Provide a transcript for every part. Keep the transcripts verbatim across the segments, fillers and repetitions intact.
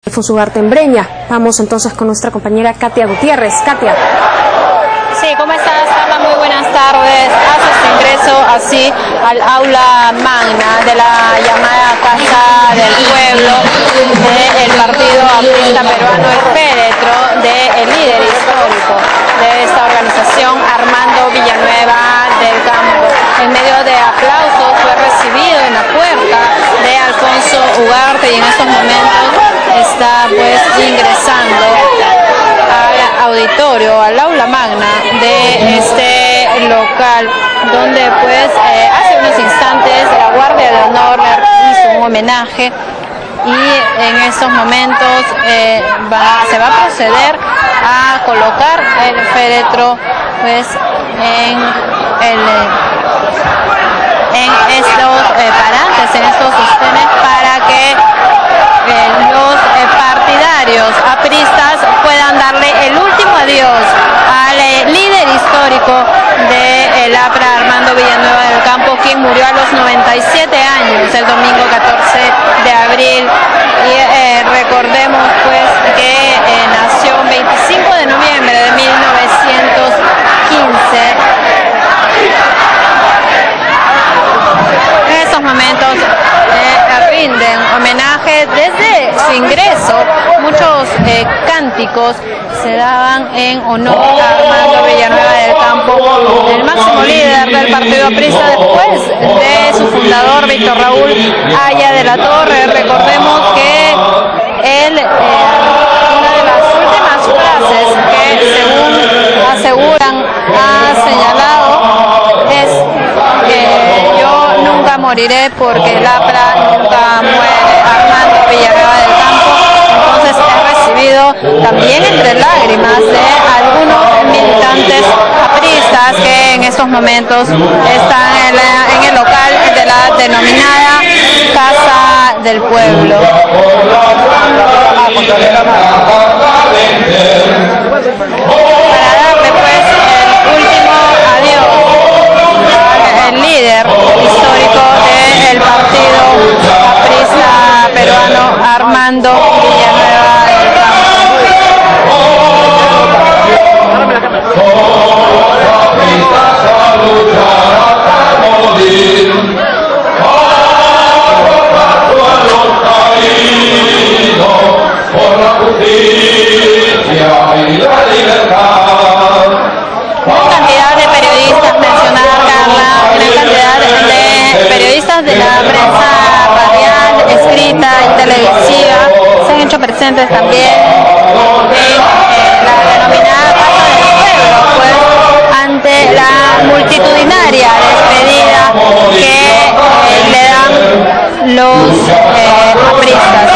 Alfonso Ugarte en Breña. Vamos entonces con nuestra compañera Katia Gutiérrez. Katia. Sí, ¿cómo estás, Carla? Muy buenas tardes. Haces ingreso así al aula magna de la llamada Casa del Pueblo del Partido Aprista Peruano, el féretro del líder histórico de esta organización, Armando Villanueva del Campo. En medio de aplausos fue recibido en la puerta de Alfonso Ugarte y en estos momentos está pues ingresando al auditorio, al aula magna de este local, donde pues eh, hace unos instantes la Guardia de Honor le hizo un homenaje y en estos momentos eh, va, se va a proceder a colocar el féretro pues en el en estos eh, parantes, en estos sostenes, para que eh, los eh, partidarios apristas puedan darle el último adiós al eh, líder histórico del APRA, Armando Villanueva del Campo, quien murió a los noventa y siete años el domingo catorce de abril. Y eh, recordemos pues que eh, nació el veinticinco de noviembre de mil novecientos quince. En estos momentos eh, rinden homenaje desde su ingreso. Muchos eh, cánticos se daban en honor a Armando Villanueva del Campo, el máximo líder del partido aprista, después de su fundador Víctor Raúl Haya de la Torre. Recordemos que él, eh, una de las últimas frases que, según aseguran, ha señalado es que yo nunca moriré porque el APRA nunca muere. Armando Villanueva del Campo entonces ha recibido también entre lágrimas de algunos militantes apristas que en estos momentos están en, la, en el local de la denominada Casa del Pueblo. Para darle pues el último adiós al líder histórico del partido aprista peruano, Armando Villanueva del Campo. Gran cantidad de periodistas, mencionar, Carla, gran cantidad de periodistas de la prensa radial, escrita y televisiva se han hecho presentes también en eh, la denominada Casa del Pueblo, pues ante la multitudinaria despedida que eh, le dan los eh, apristas.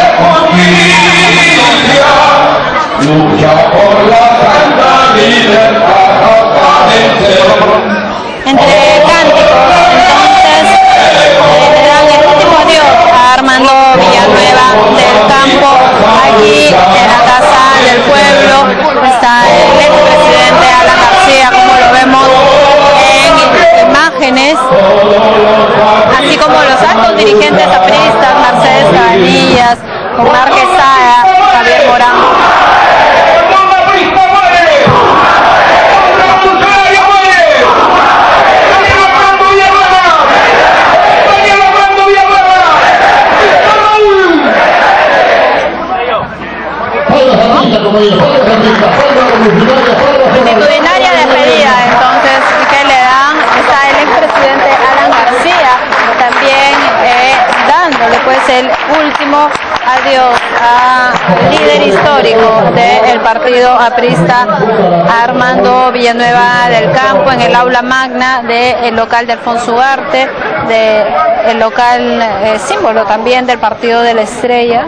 Entre cánticos, entonces, eh, le dan el último adiós a Armando Villanueva del Campo. Aquí en la Casa del Pueblo está el expresidente Alan García, como lo vemos en imágenes, así como los altos dirigentes apristas, Mercedes Cabanillas, Omar Quesada, Javier Morán. Multitudinaria despedida entonces que le dan, está el expresidente Alan García también eh, dándole pues el último adiós al líder histórico del partido aprista, Armando Villanueva del Campo, en el aula magna del local de Alfonso Ugarte, del local eh, símbolo también del partido de la Estrella.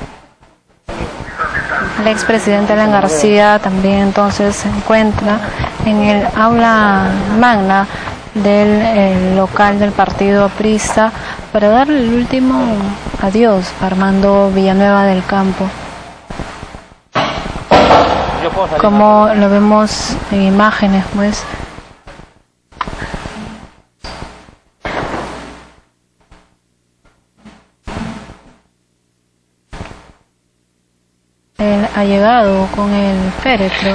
El expresidente Alan García también entonces se encuentra en el aula magna del eh, local del partido aprista para darle el último adiós a Armando Villanueva del Campo. Como lo vemos en imágenes, pues él ha llegado con el féretro.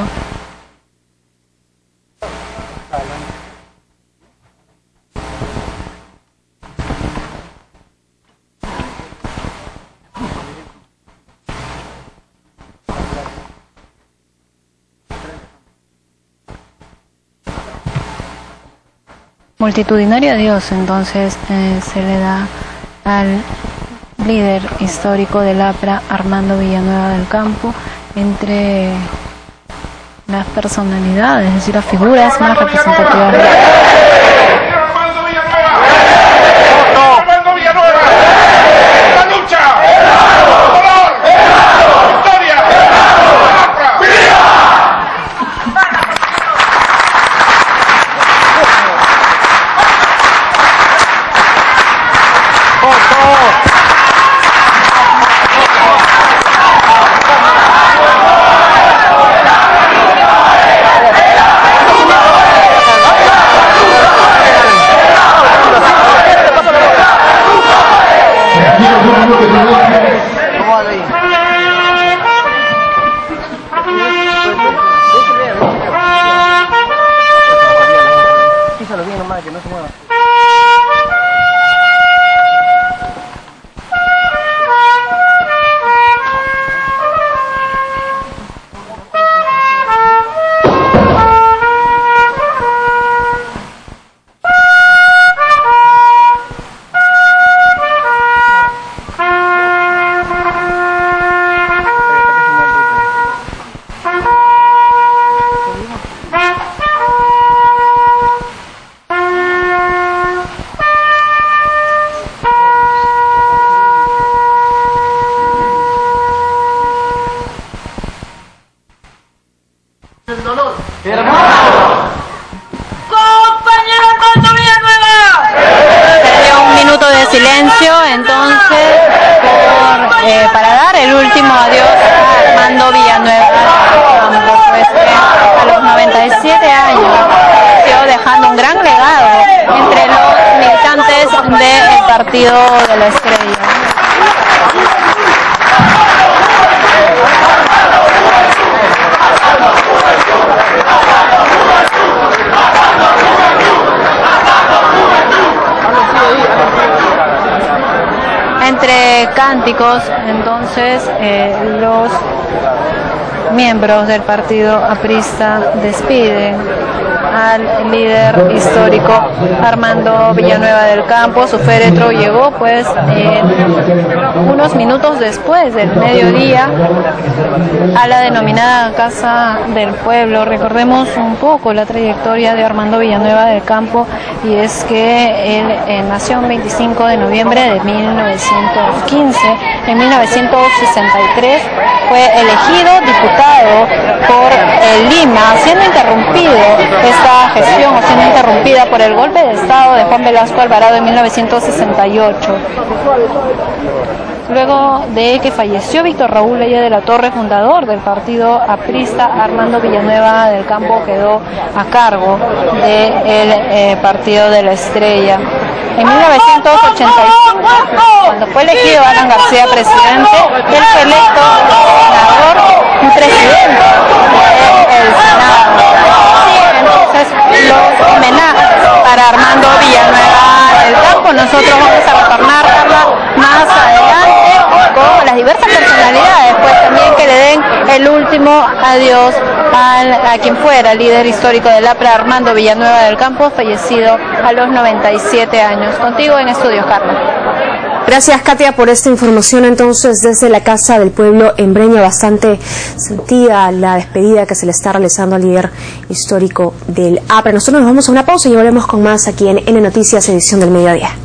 Multitudinario adiós entonces eh, se le da al líder histórico del APRA, Armando Villanueva del Campo, entre las personalidades, es decir, las figuras más representativas de Armando Villanueva, Armando Villanueva, la lucha, dolor, victoria, APRA. ¡Compañero Armando Villanueva! Se dio un minuto de silencio entonces por, eh, para dar el último adiós a Armando Villanueva del Campo, pues que a los noventa y siete años siguió dejando un gran legado entre los militantes del Partido de la Estrella. Entre cánticos, entonces, eh, los miembros del partido aprista despiden al líder histórico Armando Villanueva del Campo. Su féretro llegó pues eh, unos minutos después del mediodía a la denominada Casa del Pueblo. Recordemos un poco la trayectoria de Armando Villanueva del Campo, y es que él eh, nació el veinticinco de noviembre de mil novecientos quince. En mil novecientos sesenta y tres fue elegido diputado por eh, Lima, siendo interrumpido esta gestión o siendo interrumpida por el golpe de Estado de Juan Velasco Alvarado en mil novecientos sesenta y ocho. Luego de que falleció Víctor Raúl Leye de la Torre, fundador del partido aprista, Armando Villanueva del Campo quedó a cargo del eh, Partido de la Estrella. En mil novecientos ochenta y cinco, cuando fue elegido Alan García presidente, él fue electo senador y presidente del Senado. Entonces, los homenajes para Armando Villanueva del Campo. Nosotros vamos a retornar, Carla, más adelante con las diversas personalidades, pues también que le den el último adiós al, a quien fuera líder histórico del APRA, Armando Villanueva del Campo, fallecido a los noventa y siete años. Contigo en estudios, Carla. Gracias, Katia, por esta información. Entonces, desde la Casa del Pueblo en Breña, bastante sentida la despedida que se le está realizando al líder histórico del APRA. Nosotros nos vamos a una pausa y volvemos con más aquí en N Noticias, edición del mediodía.